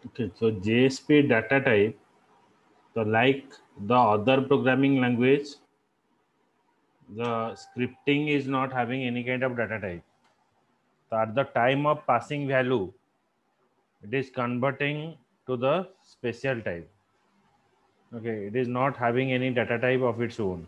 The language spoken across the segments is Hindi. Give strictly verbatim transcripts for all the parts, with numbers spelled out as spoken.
Okay, so J S P data type, so like the other programming language, the scripting is not having any kind of data type. So at the time of passing value, it is converting to the special type. Okay, it is not having any data type of its own.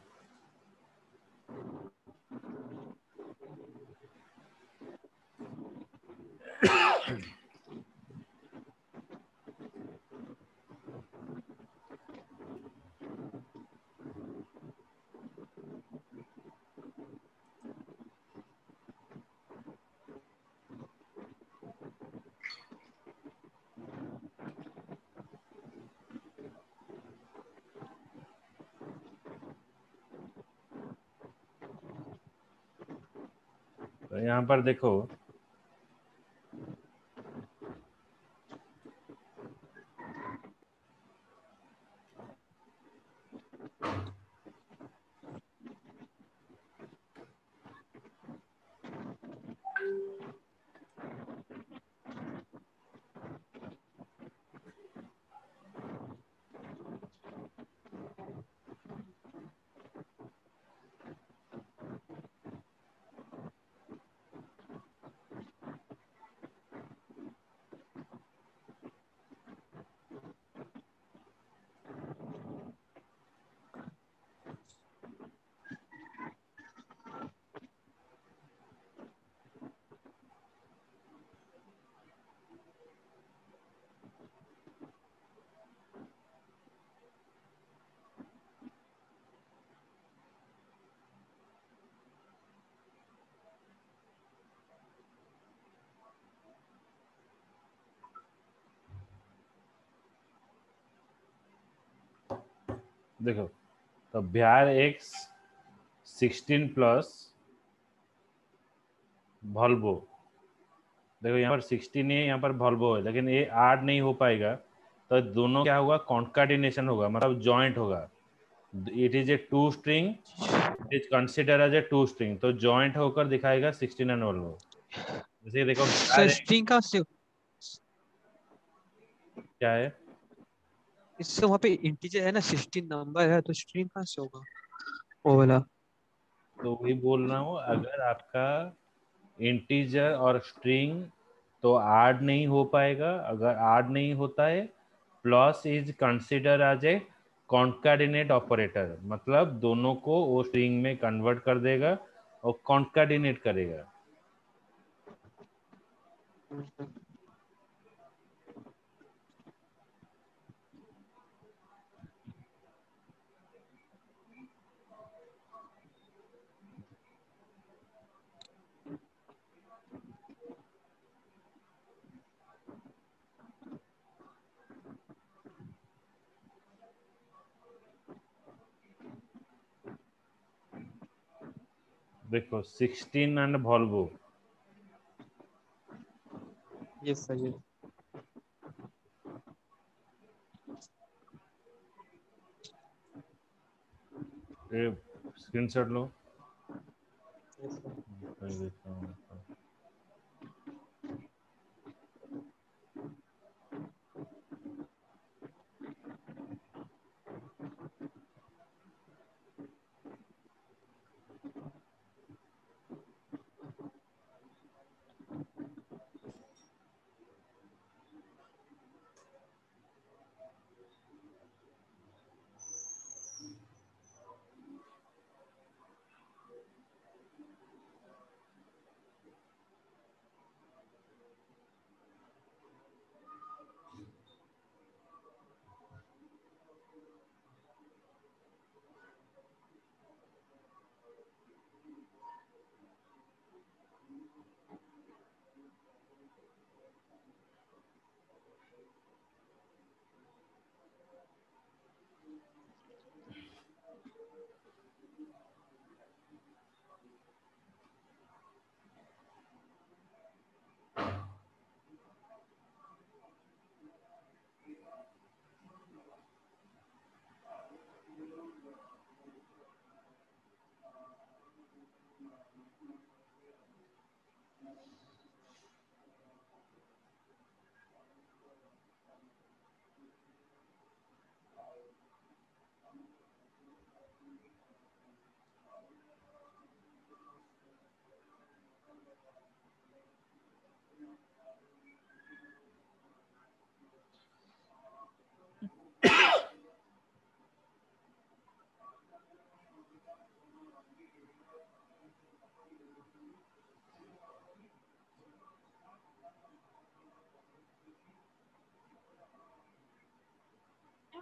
तो यहाँ पर देखो, देखो तो var x sixteen plus Volvo, देखो यहाँ पर सिक्सटीन है, यहाँ पर वॉल्वो है, लेकिन ये ऐड नहीं हो पाएगा, तो दोनों क्या होगा, कॉन्कार्डिनेशन होगा, मतलब जॉइंट होगा. It is a to string, it is consider as a to string, तो जॉइंट होकर दिखाएगा सिक्सटीन एंड वॉल्वो. जैसे देखो सर स्ट्रिंग का से क्या है, इससे वहाँ पे इंटीजर है ना, सिक्सटीन नंबर है, तो स्ट्रिंग कहाँ से होगा वो वाला? तो वही बोल रहा हूँ, अगर आपका इंटीजर और स्ट्रिंग तो ऐड नहीं हो पाएगा. अगर ऐड नहीं होता है, plus is consider as a concatenate operator, मतलब दोनों को वो स्ट्रिंग में कन्वर्ट कर देगा और कॉन्कार्डिनेट करेगा. देखो sixteen and Volvo, yes sir, ये स्क्रीनशॉट लो. Yes sir. मैं देखता हूँ.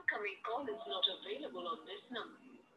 incoming call is not available on this number.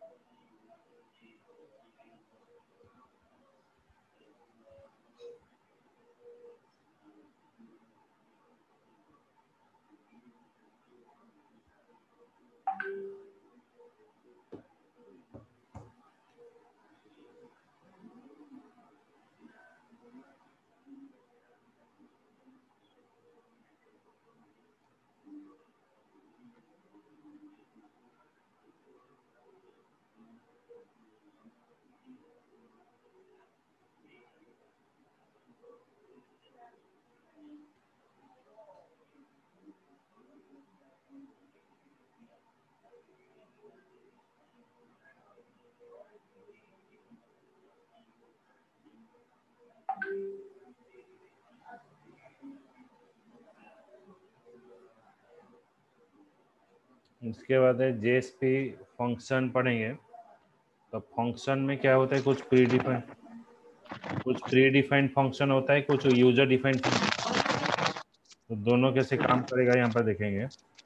इसके बाद है जेएसपी फंक्शन पढ़ेंगे। तो फंक्शन में क्या होता है, कुछ प्री डिफाइंड कुछ प्री डिफाइंड फंक्शन होता है, कुछ यूजर डिफाइंड फंक्शन। तो दोनों कैसे काम करेगा यहाँ पर देखेंगे।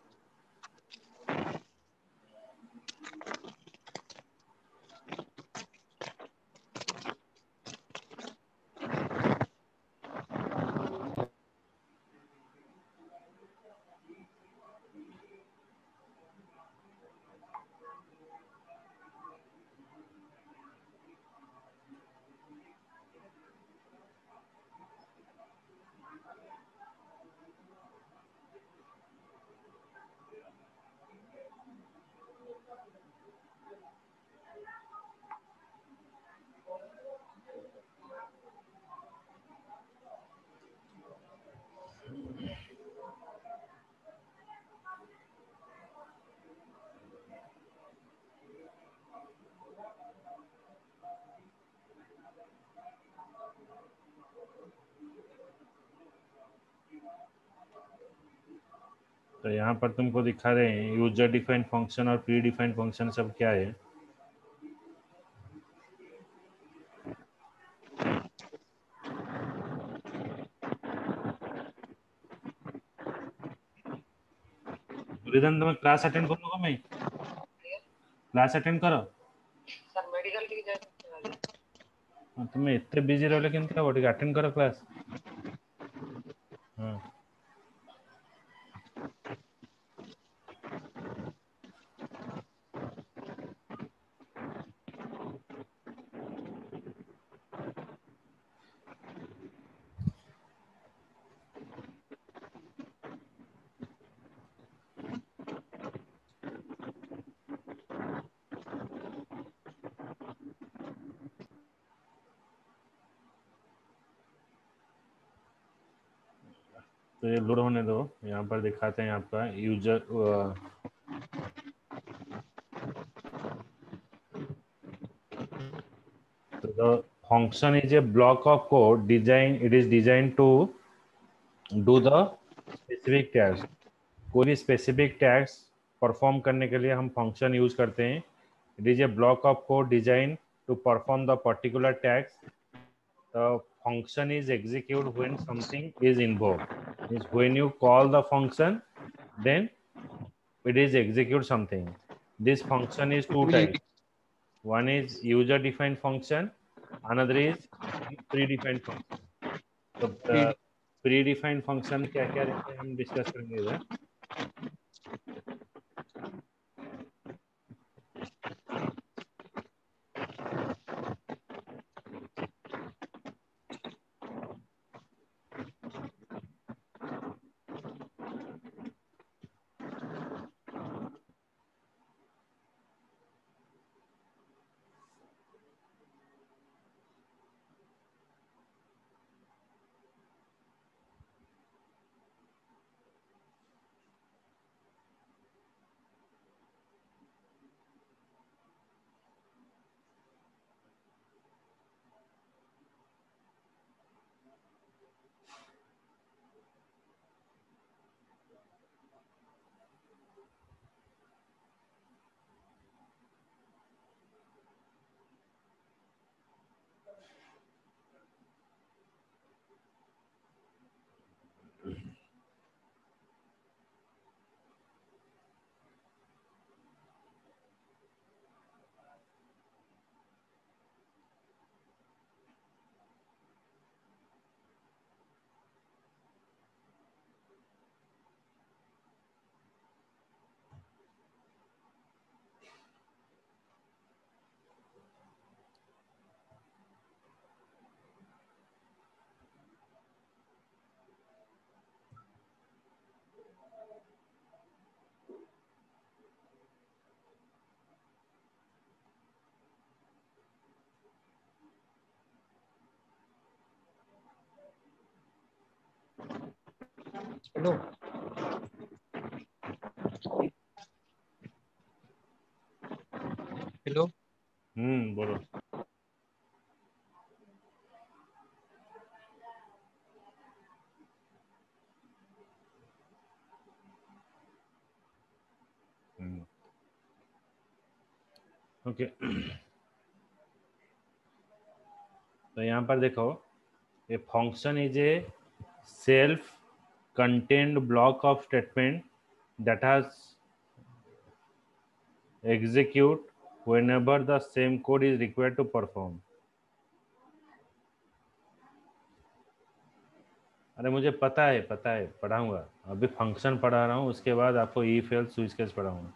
तो यहाँ पर तुमको दिखा रहे हैं यूजर डिफाइंड फंक्शन और प्री डिफाइंड फंक्शन सब क्या है। रिदन तुम्हें क्लास अटेंड करूंगा मैं, क्लास अटेंड करो सर मेडिकल की जाए तुम्हें इतने बिजी रहो, लेकिन क्या बोल अटेंड करो क्लास। हाँ तो ये लोड होने दो। यहाँ पर दिखाते हैं आपका यूजर तो the function is a block of code design it is designed to do the specific task। कोई भी स्पेसिफिक टैक्स परफॉर्म करने के लिए हम फंक्शन यूज करते हैं। It is a block of code design to perform the particular टैक्स। The function is execute when something is invoked, means when you call the function then it is execute something। this function is two types, one is user defined function, another is predefined function। तो प्रीडिफाइंड फंक्शन क्या क्या रहते हैं हम डिस्कस करेंगे इधर। हेलो हेलो हम्म बोलो। ओके तो यहाँ पर देखो, a function is a self contained block of statement that has execute whenever the same code is required to perform. अरे मुझे पता है पता है पढ़ाऊंगा, अभी फंक्शन पढ़ा रहा हूँ, उसके बाद आपको if else स्विच केस पढ़ाऊंगा।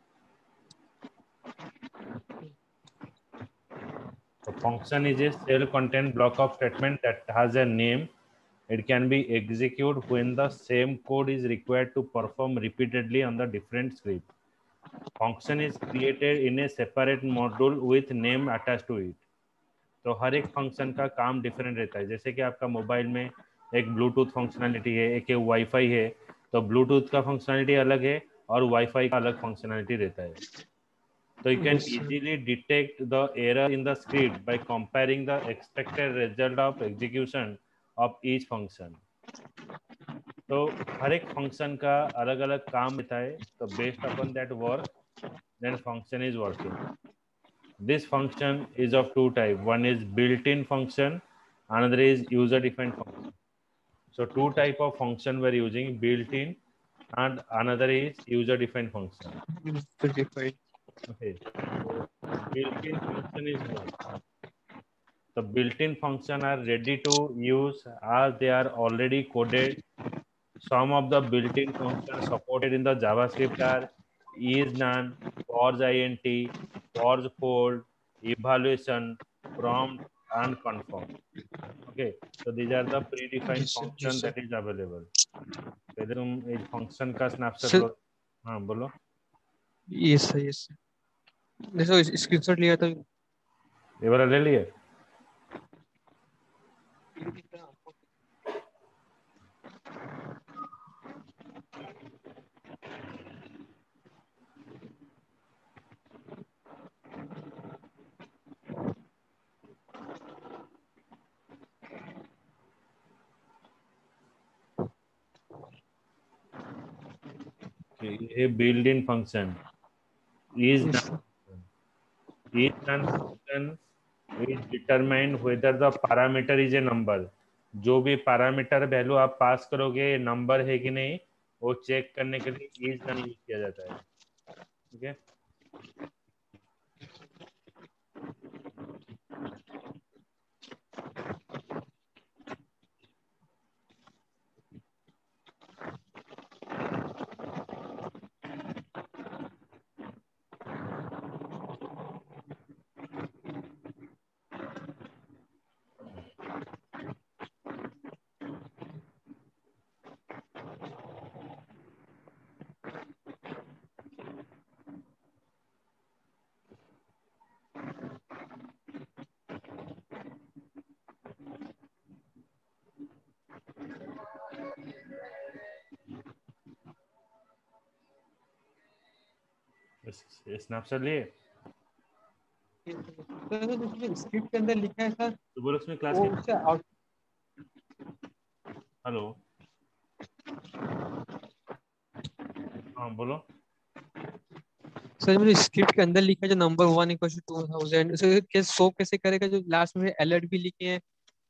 तो function is a self-contained block of statement that has a name. It can be executed when the same code is required to perform repeatedly on the different script. Function is created in a separate module with name attached to it. तो हर एक फंक्शन का काम डिफरेंट रहता है। जैसे कि आपका मोबाइल में एक ब्लूटूथ फंक्शनैलिटी है, एक वाईफाई है, तो ब्लूटूथ का फंक्शनैलिटी अलग है और वाईफाई का अलग फंक्शनैलिटी रहता है। तो you can Yes, sir. easily detect the error in the script by comparing the expected result of execution of each function. तो हर एक फंक्शन का अलग अलग काम रहता है, तो based upon that work, then function is working. This function is of two types. One is built-in function, another is user-defined function. So two type of function we're using, built-in and another is user-defined function. User-defined. Okay. So built-in function is what? The built-in function are ready to use as they are already coded. Some of the built-in functions supported in the JavaScript are is none, pause int, pause fold, evaluation, prompt, and confirm. Okay, so these are the predefined Yes, sir. function Yes, sir. that is available. पहले तुम एक फंक्शन का स्नैपशॉट Sir, लो। हाँ बोलो। yes, sir. Yes, sir. देखो स्क्रीनशॉट लिया था। ये वाला ले लिए? ये built in function is Yes, none sir. is none function is determined whether the parameter is a number. जो भी पैरामीटर वैल्यू आप पास करोगे नंबर है कि नहीं, वो चेक करने के लिए is none यूज किया जाता है। ठीक है, स्नैपशॉट लिए स्क्रिप्ट के अंदर लिखा है सर, तो बोलो उसमें क्लास वो के। उससे आउट। हेलो, हाँ बोलो। सर मुझे स्क्रिप्ट के अंदर लिखा है जो number one equal to two thousand, उसे कैसे शो कैसे करेगा जो लास्ट में अलर्ट भी लिखे हैं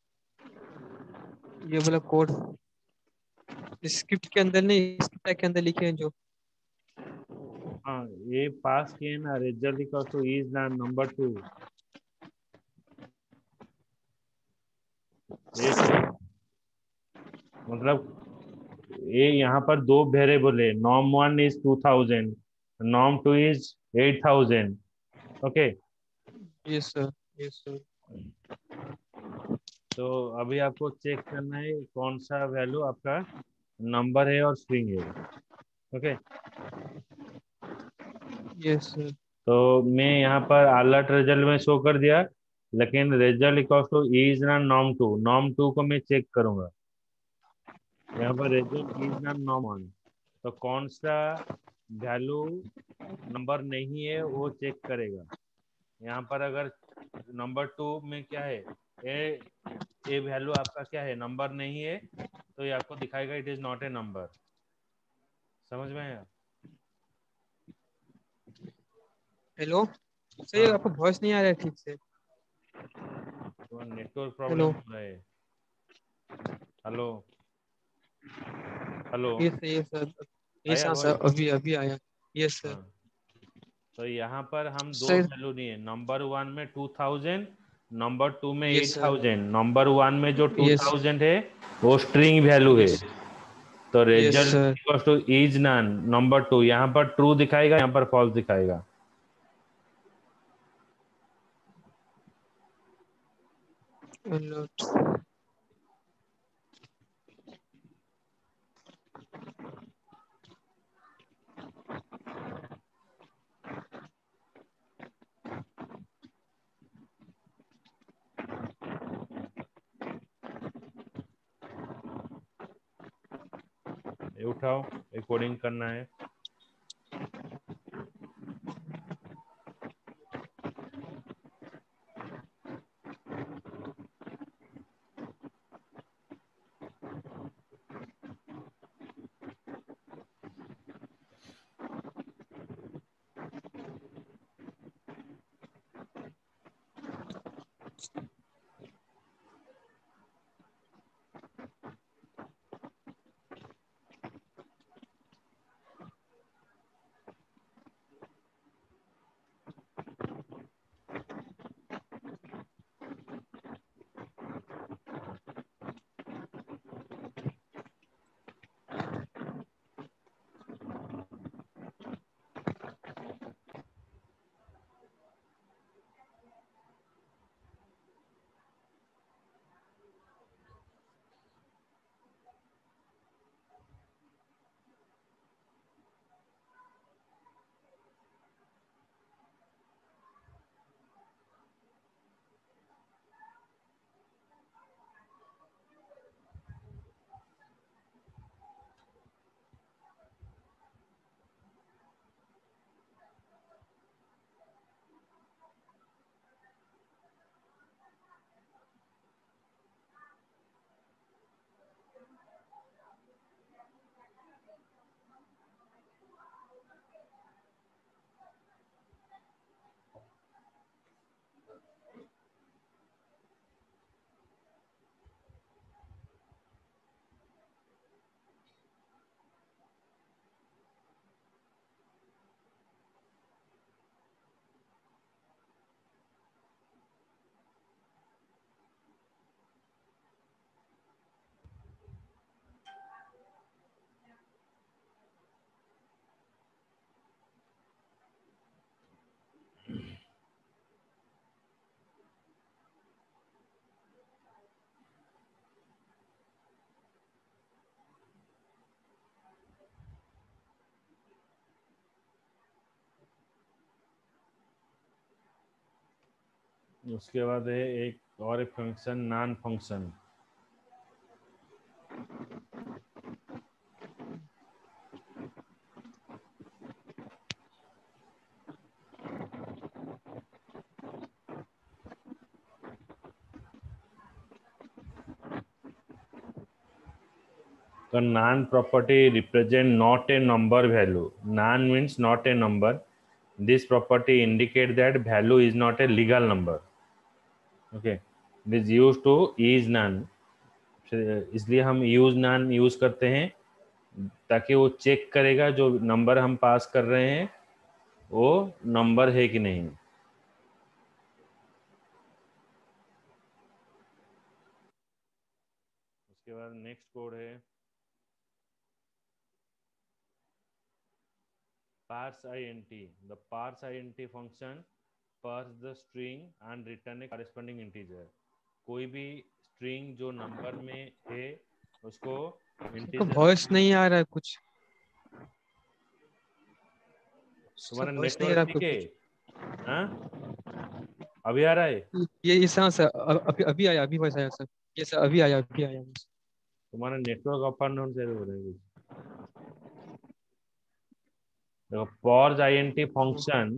ये वाला कोड स्क्रिप्ट के अंदर नहीं, स्क्रिप्ट के अंदर लिखे हैं जो। हाँ ये पास किए ना, result equal to is number two. ये मतलब ये यहाँ पर दो वेरिएबल है, norm one is two thousand, norm two is eight thousand. Okay, yes sir, yes sir. तो अभी आपको चेक करना है कौन सा वैल्यू आपका नंबर है और स्ट्रिंग है। Okay, yes sir. तो मैं यहाँ पर अलर्ट रिजल्ट में शो कर दिया, लेकिन रिजल्ट इक्वल टू इज ना नॉर्म टू, नॉर्म टू को मैं चेक करूंगा। यहाँ पर रेजन इज नॉट नॉन, तो कौन सा वैल्यू नंबर नहीं है वो चेक करेगा। यहाँ पर अगर नंबर टू में क्या है, ए ए वैल्यू आपका क्या है, नंबर नहीं है, तो ये आपको दिखाएगा it is not a number. समझ में आया? हेलो सर, ये हाँ, आपको वॉइस नहीं आ रहा है ठीक से। तो नेटवर्क प्रॉब्लम हेलो हो रहा है। हेलो हेलो, ये सर, ये सर, ये आया सर वॉइस? सर अभी अभी आया। Yes sir. हाँ, तो यहाँ पर हम दो सर वैल्यू लिए, नंबर वन में टू थाउजेंड, नंबर टू में yes eight sir. Thousand. Number one में जो टू यस थाउजेंड है वो स्ट्रिंग वैल्यू है, यस तो yes result sir. Equals to is NaN number two. यहाँ पर ट्रू दिखाएगा, यहाँ पर फॉल्स दिखाएगा। ये उठाओ, रिकॉर्डिंग करना है। उसके बाद है एक और एक फंक्शन, नॉन फंक्शन। तो NaN property represent not a number value. NaN means not a number. This property indicate that value is not a legal number. Okay, this use to is NaN, इसलिए हम यूज नॉन यूज करते हैं ताकि वो चेक करेगा जो नंबर हम पास कर रहे हैं वो नंबर है कि नहीं। उसके बाद नेक्स्ट कोड है parse int. The parse int function parse the string and return a corresponding integer. कोई भी स्ट्रिंग जो नंबर में है उसको इंटीजर वॉइस नहीं आ रहा है कुछ। तुम्हारा वॉइस नहीं आ नेटवर्क रहा ठीक आपको है? कुछ। हाँ, अभी आ रहा है? ये इस तरह से अ- अभी अभी आया, अभी वॉइस आया सर। ये सर अभी आया, अभी आया। तुम्हारा नेटवर्क अप एंड डाउन से हो रहा है। देखो parse int function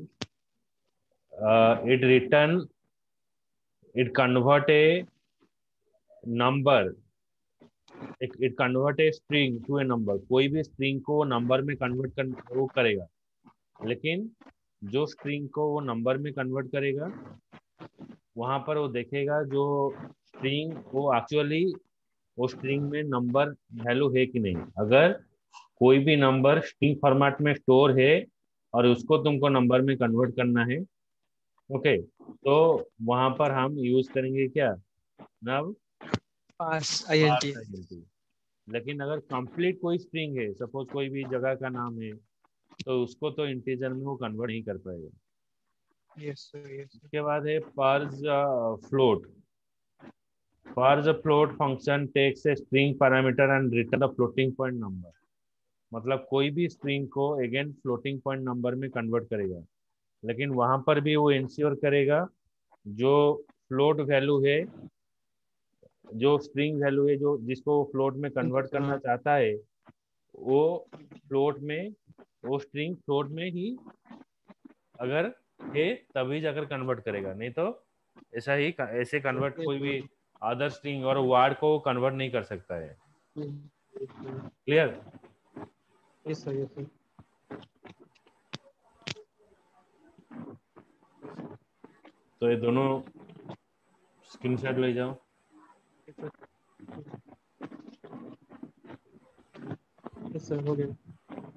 it return it convert a number it convert a string to a number. कोई भी स्ट्रिंग को नंबर में कन्वर्ट कर वो करेगा, लेकिन जो स्ट्रिंग को वो नंबर में कन्वर्ट करेगा वहां पर वो देखेगा जो स्ट्रिंग वो एक्चुअली वो स्ट्रिंग में नंबर वैल्यू है कि नहीं। अगर कोई भी नंबर स्ट्रिंग फॉर्मेट में स्टोर है और उसको तुमको नंबर में कन्वर्ट करना है, ओके, तो वहां पर हम यूज करेंगे क्या, नव पास आईएनटी। आईएनटी। लेकिन अगर कंप्लीट कोई स्ट्रिंग है, सपोज कोई भी जगह का नाम है, तो उसको तो इंटीजर में वो कन्वर्ट नहीं कर पाएगा। यस सर, यस उसके बाद है parse float. Parse float function takes a string parameter and return the floating point number. मतलब कोई भी स्ट्रिंग को अगेन फ्लोटिंग पॉइंट नंबर में कन्वर्ट करेगा, लेकिन वहां पर भी वो इंश्योर करेगा जो फ्लोट वैल्यू है, जो स्ट्रिंग वैल्यू है, जो जिसको वो फ्लोट में कन्वर्ट करना चाहता है, वो फ्लोट में वो स्ट्रिंग फ्लोट में ही अगर है तभी जाकर कन्वर्ट करेगा, नहीं तो ऐसा ही ऐसे कन्वर्ट कोई भी अदर स्ट्रिंग और वर्ड को कन्वर्ट नहीं कर सकता है। Clear? Yes sir, yes sir. तो ये दोनों स्क्रीनशॉट ले जाओ। यस सर, हो गया।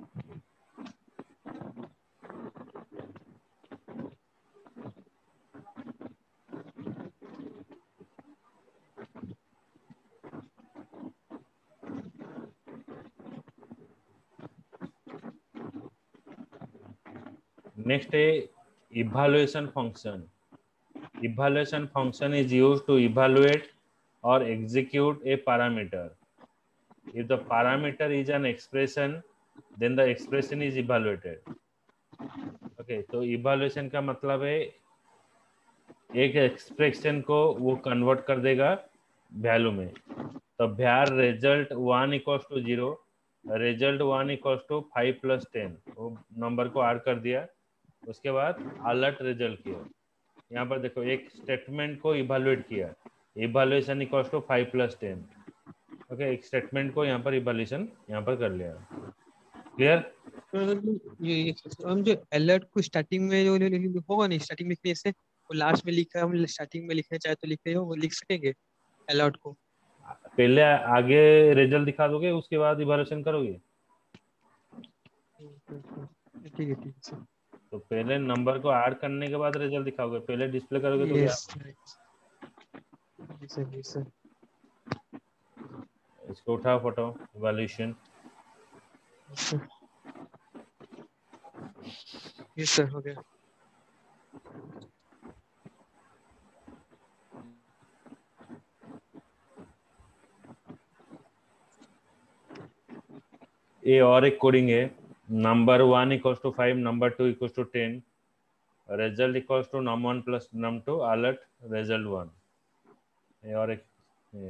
Next है evaluation function. Evaluation function is used to evaluate or execute a parameter. If the parameter is an expression, then the expression is evaluated. Okay, तो evaluation का मतलब है एक एक्सप्रेशन को वो कन्वर्ट कर देगा वैल्यू में। तो var result one equals to zero, result one equals to five plus ten, वो नंबर को ऐड कर दिया, उसके बाद अलर्ट रिजल्ट किया। यहाँ पर देखो एक स्टेटमेंट को इवेलुएट किया, evaluation equals to five plus ten. Okay, एक स्टेटमेंट को यहाँ पर इवेल्युएशन यहाँ पर कर लिया। क्लियर? ये ये हम जो अलर्ट को स्टार्टिंग में जो होगा नहीं, स्टार्टिंग में लिखने से वो लास्ट में लिखा है, हम स्टार्टिंग में लिखना चाहे तो लिखे हो वो लिख सकेंगे अलर्ट को। पहले आगे रिजल्ट दिखा दोगे, उसके बाद इवेल्युएशन करोगे। ठीक है, ठीक है सर। तो पहले नंबर को ऐड करने के बाद रिजल्ट दिखाओगे, पहले डिस्प्ले करोगे तो क्या? Yes sir, yes sir. इसको उठाओ फोटो, इवेल्युएशन। यस सर, हो गया। ये और एक कोडिंग है, number one equals to five, number two equals to ten, result equals to num one plus num two, alert result one. ये और एक ये।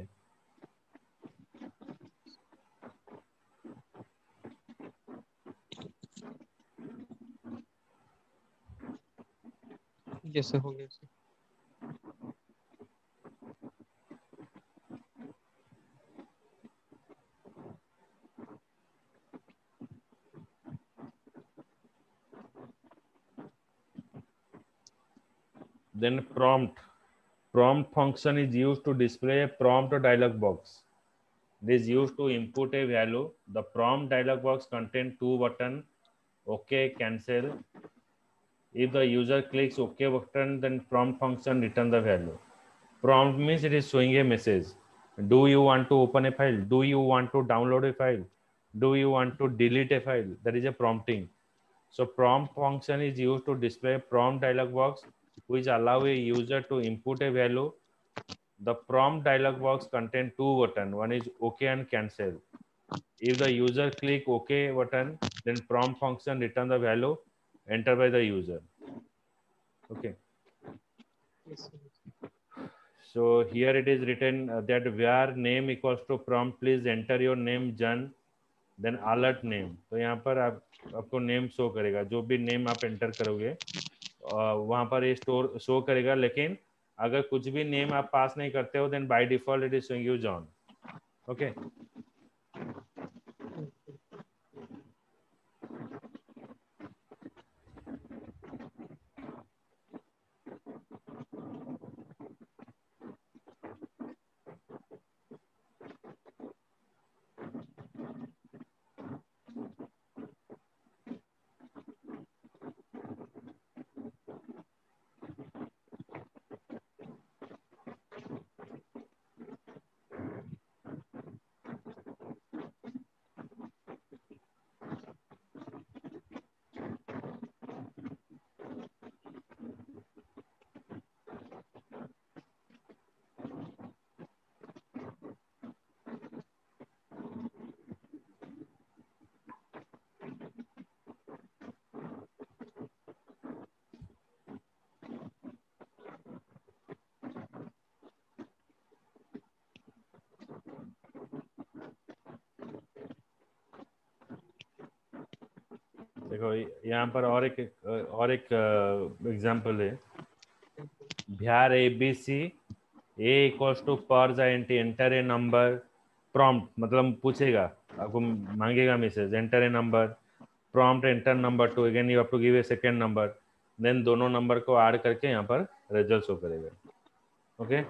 यस सर, हो गया sir. Then prompt. Prompt function is used to display a prompt dialog box. It is used to input a value. The prompt dialog box contains two buttons, OK, cancel. If the user clicks OK button, then prompt function return the value. Prompt means it is showing a message. Do you want to open a file? Do you want to download a file? Do you want to delete a file? That is a prompting. So prompt function is used to display a prompt dialog box which allow a user to input a value. The prompt dialog box contains two buttons. One is OK and cancel. If the user click OK button, then prompt function return the value entered by the user. Okay. Yes, sir. So here it is written uh, that where name equals to prompt, please enter your name Jan, then alert name. तो यहाँ पर आप आपको नेम शो करेगा, जो भी नेम आप एंटर करोगे वहाँ पर ये स्टोर शो करेगा। लेकिन अगर कुछ भी नेम आप पास नहीं करते हो, then by default it is showing you John. Okay, देखो यहाँ पर और एक और एक एग्जांपल है। Var A B C A equals to parse int enter a number prompt, मतलब पूछेगा आपको, मांगेगा message enter a number prompt enter number two, again you have to give a second number, then दोनों नंबर को ऐड करके यहाँ पर रिजल्ट शो करेगा। ओके,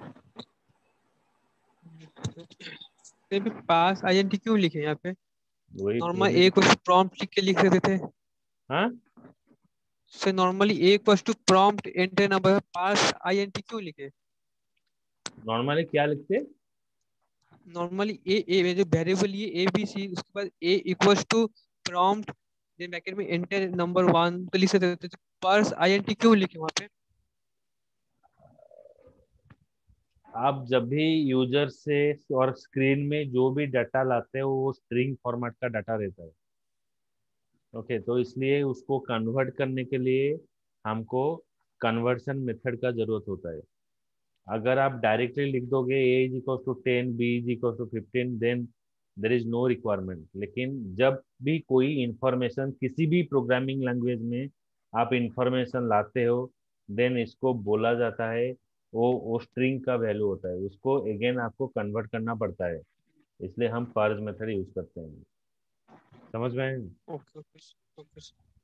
ये भी पास आईएनटी क्यों लिखे यहाँ पे? वही नॉर्मल ए को प्रॉम्प्ट लिख के लिख देते थे। हाँ, से normally A equals to prompt enter number, parse int क्यों लिखे? नॉर्मली क्या लिखते? नॉर्मली ए ए जो वेरिएबल ये ए बी सी, उसके बाद A equals to prompt then bracket में एंटर नंबर वन, तो लिख सकते थे। पास आईएनटी क्यों लिखे वहाँ पे? आप जब भी यूजर से और स्क्रीन में जो भी डाटा लाते हो वो स्ट्रिंग फॉर्मेट का डाटा रहता है। ओके okay, तो इसलिए उसको कन्वर्ट करने के लिए हमको कन्वर्शन मेथड का जरूरत होता है। अगर आप डायरेक्टली लिख दोगे A is equal to ten, B is equal to fifteen, then there is no requirement. लेकिन जब भी कोई इंफॉर्मेशन किसी भी प्रोग्रामिंग लैंग्वेज में आप इंफॉर्मेशन लाते हो, देन इसको बोला जाता है, वो वो स्ट्रिंग का वैल्यू होता है, उसको अगेन आपको कन्वर्ट करना पड़ता है, इसलिए हम पर्ज मेथड यूज करते हैं। समझ में आए? ओके ओके ओके,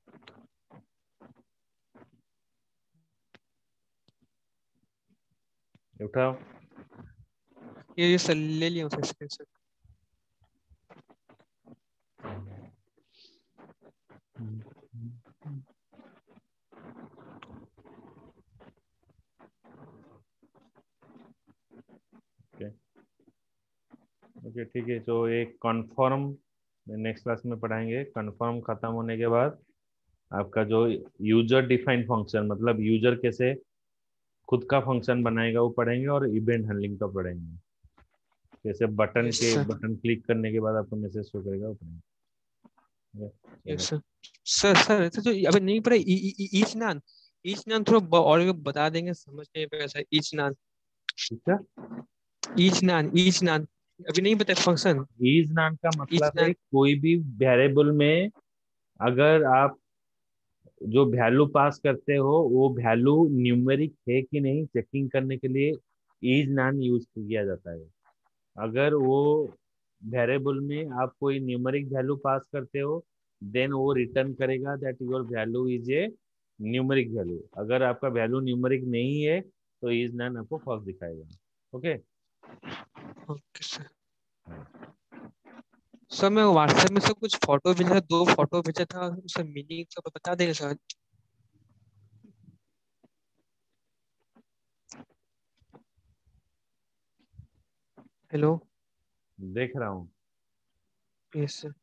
उठाओ, ये ये सर ले लिया उसे स्क्रीनशॉट। ओके ठीक है, तो एक कन्फर्म नेक्स्ट क्लास में पढ़ाएंगे। कन्फर्म खत्म होने के बाद आपका जो यूजर डिफाइंड फंक्शन, मतलब यूजर कैसे खुद का फंक्शन बनाएगा वो पढ़ेंगे, और इवेंट हैंडलिंग का पढ़ेंगे, जैसे बटन यस के सर, बटन क्लिक करने के बाद आपको मैसेज शो करेगा वो पढ़ेंगे। Yes sir. सर सर ऐसे जो अबे नहीं पढ़ा ईच नान, ईच नान थोड़ा ब- और बता देंगे, समझ नहीं पाया सर। ईच नान, ठीक है, ईच नान, ईच नान अभी नहीं पता फंक्शन। इज नाम का ईच मतलब है नान, कोई भी वेरिएबल में अगर आप जो वैल्यू पास करते हो वो वैल्यू न्यूमेरिक है कि नहीं चेकिंग करने के लिए इज नान यूज किया जाता है। अगर वो वेरिएबल में आप कोई न्यूमेरिक वैल्यू पास करते हो, देन वो रिटर्न करेगा that your value is a numeric value. अगर आपका वैल्यू न्यूमेरिक नहीं है तो इज नान आपको फॉल्स दिखाएगा। Okay, okay sir. सर मैं व्हाट्सएप में सब कुछ फोटो भेजा था, दो फोटो भेजा था, उसका मीनिंग सब बता देंगे सर? हेलो, देख रहा हूँ। Yes sir.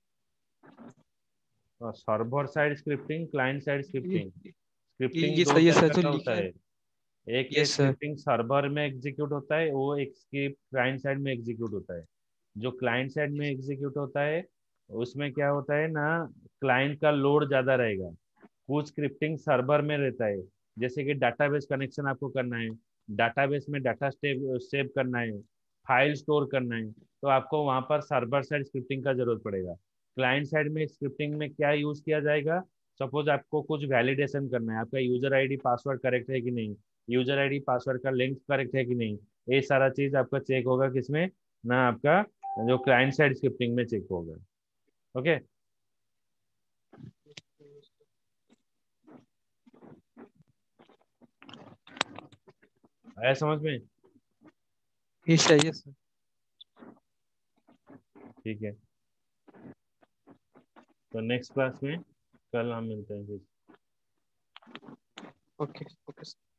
Server side scripting, client side scripting. ये स्क्रिप्टिंग ये दो सर, ये सर तरीके जो का होता लिखा है। है। एक ये यस सर, स्क्रिप्टिंग सर्वर में एग्जीक्यूट होता है, वो एक स्क्रिप्ट क्लाइंट साइड में एग्जीक्यूट होता है। जो क्लाइंट साइड में एग्जीक्यूट होता है उसमें क्या होता है ना, क्लाइंट का लोड ज्यादा रहेगा। कुछ स्क्रिप्टिंग सर्वर में रहता है, जैसे कि डाटाबेस कनेक्शन आपको करना है डाटाबेस में डाटा सेव सेव करना है, फाइल स्टोर करना है, तो आपको वहां पर सर्वर साइड स्क्रिप्टिंग का जरूरत पड़ेगा। क्लाइंट साइड में स्क्रिप्टिंग में क्या यूज किया जाएगा, सपोज आपको कुछ वैलिडेशन करना है, आपका यूजर आईडी पासवर्ड करेक्ट है कि नहीं, यूजर आईडी पासवर्ड का लिंक करेक्ट है कि नहीं, ये सारा चीज आपका चेक होगा किसमें, ना आपका जो क्लाइंट साइड स्क्रिप्टिंग में चेक होगा। ओके, आया समझ में? Yes sir, yes sir. ठीक है, तो नेक्स्ट क्लास में कल हम मिलते हैं फिर। Okay okay sir.